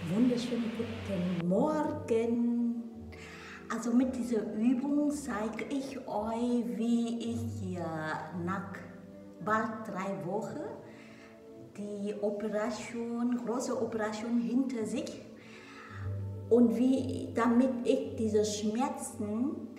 Wunderschönen guten Morgen. Also mit dieser Übung zeige ich euch, wie ich nach bald 3 Wochen die große Operation hinter sich und wie damit ich diese Schmerzen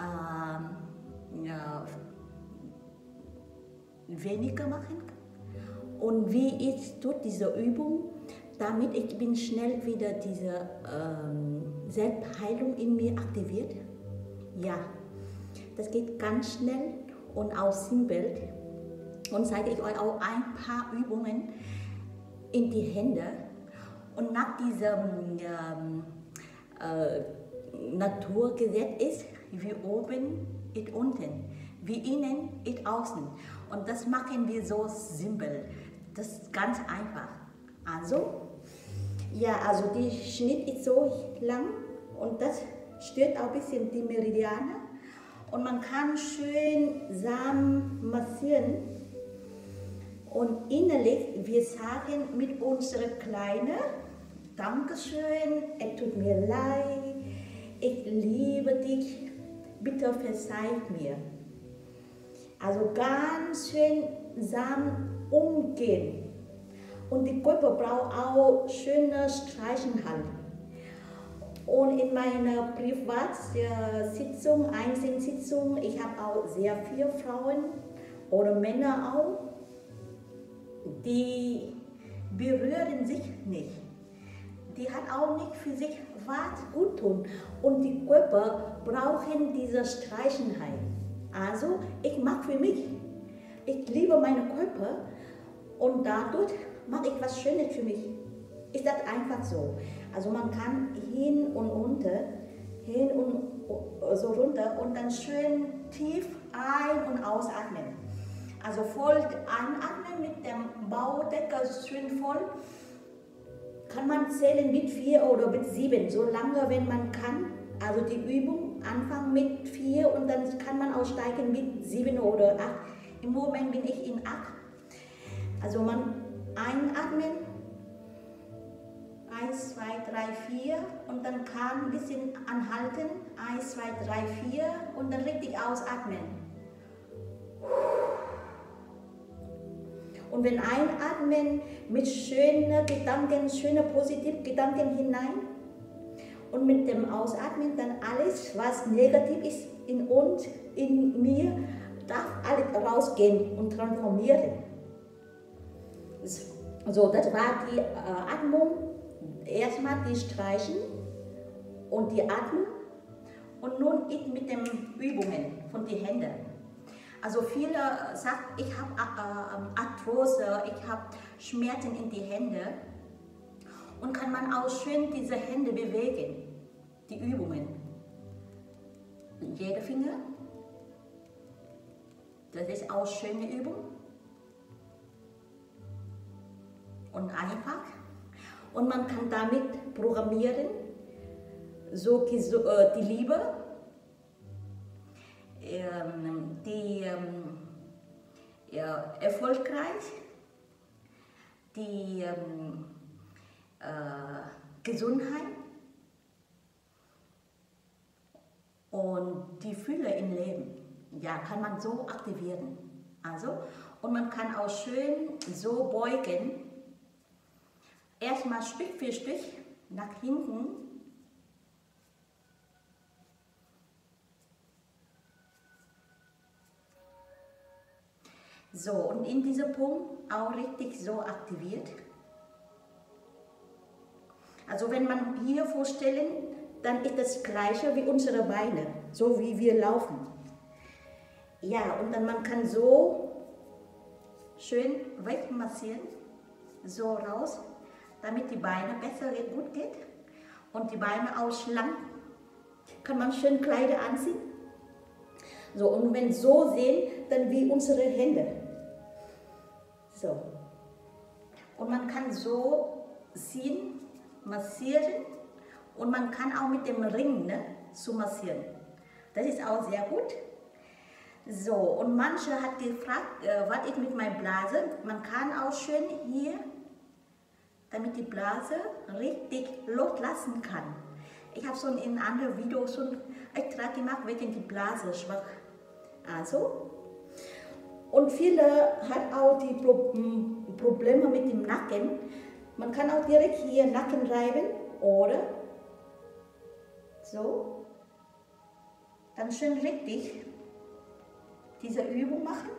weniger machen kann und wie ich durch diese Übung damit ich bin schnell wieder diese Selbstheilung in mir aktiviert. Ja, das geht ganz schnell und auch simpel. Und zeige ich euch auch ein paar Übungen in die Hände. Und nach diesem Naturgesetz ist, wie oben ist unten, wie innen ist außen. Und das machen wir so simpel. Das ist ganz einfach. Also, ja, also der Schnitt ist so lang und das stört auch ein bisschen die Meridiane. Und man kann schön sanft massieren. Und innerlich, wir sagen mit unserer Kleinen, Dankeschön, es tut mir leid, ich liebe dich, bitte verzeih mir. Also ganz schön sanft umgehen. Und die Körper braucht auch schöne Streichenhand. Und in meiner Privatsitzung, Einzelsitzung, ich habe auch sehr viele Frauen oder Männer auch, die berühren sich nicht. Die hat auch nicht für sich was gut tun. Und die Körper brauchen diese Streichenheit. Also ich mache für mich. Ich liebe meinen Körper und dadurch mache ich was Schönes für mich. Ist das einfach so. Also man kann hin und runter, hin und so runter und dann schön tief ein- und ausatmen. Also voll einatmen mit dem Bauchdeckel schön voll. Kann man zählen mit 4 oder mit 7, so lange wenn man kann. Also die Übung anfangen mit 4 und dann kann man aussteigen mit 7 oder 8. Im Moment bin ich in 8. Also man einatmen, 1, 2, 3, 4 und dann kann ein bisschen anhalten, 1, 2, 3, 4 und dann richtig ausatmen. Und wenn einatmen mit schönen Gedanken, schöne positive Gedanken hinein und mit dem Ausatmen dann alles, was negativ ist in uns, in mir, darf alles rausgehen und transformieren. So, das war die Atmung. Erstmal die Streichen und die Atmung. Und nun ich mit den Übungen von den Händen. Also viele sagen, ich habe Arthrose, ich habe Schmerzen in die Hände. Und kann man auch schön diese Hände bewegen, die Übungen. Jeder Finger. Das ist auch eine schöne Übung. Und einfach. Und man kann damit programmieren, so die Liebe, die erfolgreich, die Gesundheit und die Fülle im Leben. Ja, kann man so aktivieren. Also, und man kann auch schön so beugen. Erstmal Stück für Stück nach hinten. So, und in diesem Punkt auch richtig so aktiviert. Also wenn man hier vorstellen, dann ist das gleiche wie unsere Beine, so wie wir laufen. Ja, und dann man kann so schön wegmassieren, so raus, damit die Beine besser gut geht und die Beine auch schlank. Kann man schön Kleider anziehen. So, und wenn so sehen, dann wie unsere Hände. So. Und man kann so ziehen, massieren und man kann auch mit dem Ring so massieren. Das ist auch sehr gut. So, und manche hat gefragt, was ich mit meiner Blase, man kann auch schön hier damit die Blase richtig loslassen kann. Ich habe schon in anderen Videos schon extra gemacht, wegen die Blase schwach. Also, und viele haben auch die Probleme mit dem Nacken. Man kann auch direkt hier Nacken reiben oder so. Dann schön richtig diese Übung machen.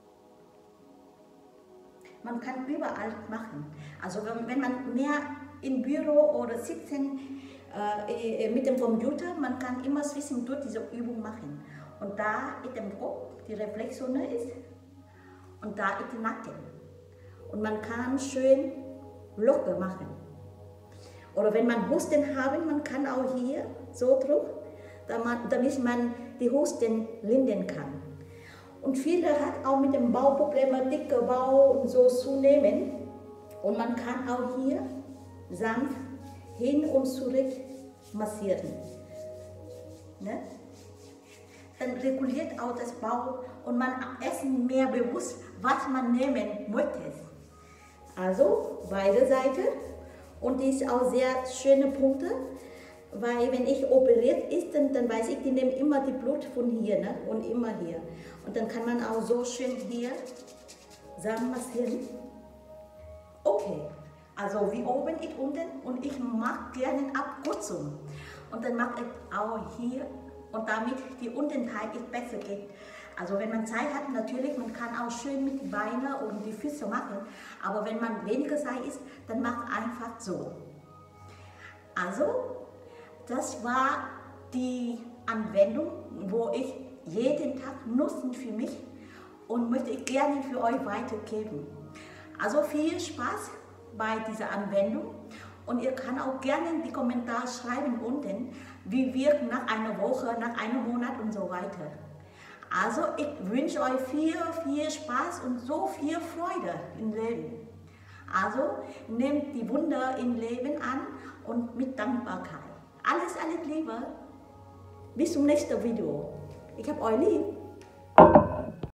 Man kann überall machen. Also wenn man mehr im Büro oder sitzen mit dem Computer, man kann immer zwischendurch diese Übung machen. Und da ist der Kopf, die Reflexzone ist, und da ist der Nacken. Und man kann schön locker machen. Oder wenn man Husten haben, man kann auch hier so drücken, damit man die Husten lindern kann. Und viele hat auch mit dem Bauprobleme, dicker Bau und so zunehmen. Und man kann auch hier sanft hin und zurück massieren. Ne? Dann reguliert auch das Bauch und man essen mehr bewusst, was man nehmen möchte. Also beide Seiten. Und die ist auch sehr schöne Punkte, weil wenn ich operiert ist, dann weiß ich, die nehmen immer die Blut von hier, ne? Und immer hier. Und dann kann man auch so schön hier sanft massieren. Okay, also wie oben ist unten und ich mag gerne Abkürzung. Und dann mache ich auch hier und damit die Unterteil besser geht. Also wenn man Zeit hat, natürlich, man kann auch schön mit den Beinen und die Füße machen, aber wenn man weniger Zeit ist, dann macht einfach so. Also, das war die Anwendung, wo ich jeden Tag nutzen für mich und möchte ich gerne für euch weitergeben. Also viel Spaß bei dieser Anwendung und ihr könnt auch gerne in die Kommentare schreiben unten, wie wirkt nach einer Woche, nach einem Monat und so weiter. Also ich wünsche euch viel Spaß und so viel Freude im Leben. Also nehmt die Wunder im Leben an und mit Dankbarkeit. Alles Liebe. Bis zum nächsten Video. Ich hab euch lieb.